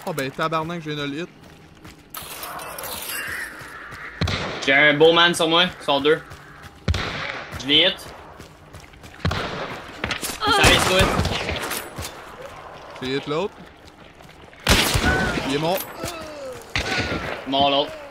Oh ben tabarnak, j'ai une hit. J'ai un bowman sur moi, sur deux. Je l'ai hit. Il s'arrête tout. J'ai hit l'autre. Il est mort. Mort l'autre.